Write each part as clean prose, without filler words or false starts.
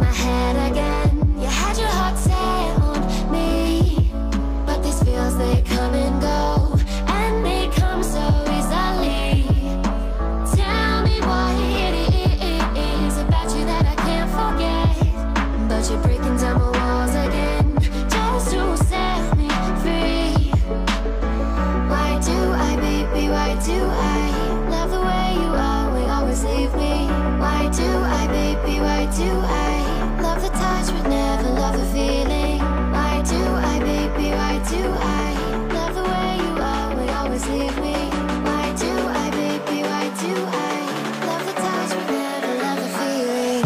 my head again. You had your heart set on me, but these feels, they come and go, and they come so easily. Tell me what it is about you that I can't forget, but you're breaking down my walls again, just to set me free. Why do I, baby, why do I love the way you always leave me? Why do I, baby, why do I love the touch but never love the feeling? Why do I, baby, why do I love the way you always leave me? Why do I, baby, why do I love the touch but never love the feeling?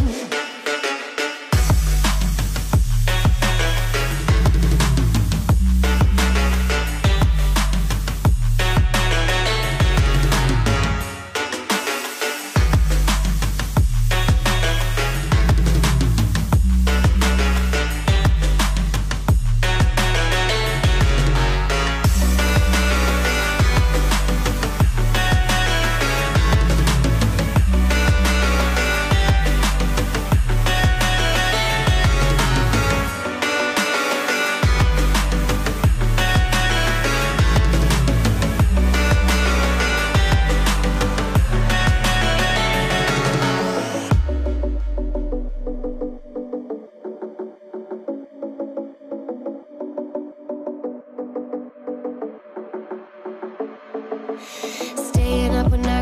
Staying up when